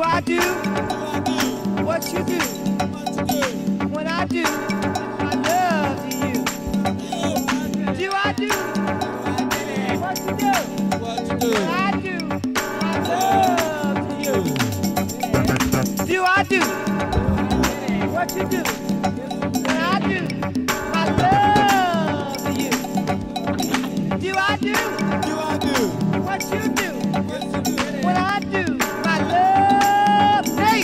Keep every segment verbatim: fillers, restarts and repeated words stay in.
Do I do what you do? When I do my love to you. Do I do what you do? When I do my love to you. Do I do what you do? When I do my love to you. Do I do what you do? When I do my love, hey!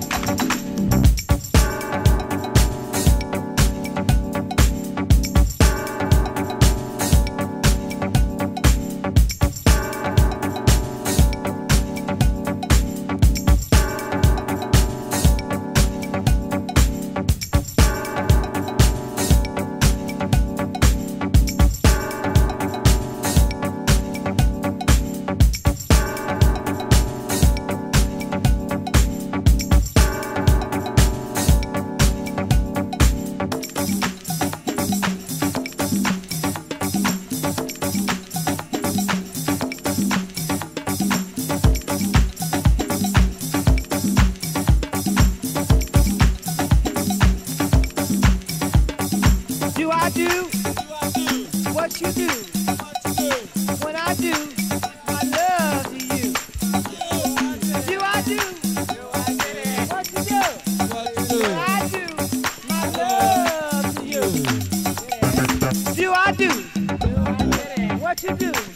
Do I do what you do? When I do my love to you. Do I do what you do? When I do my love to you. Do I do what you do?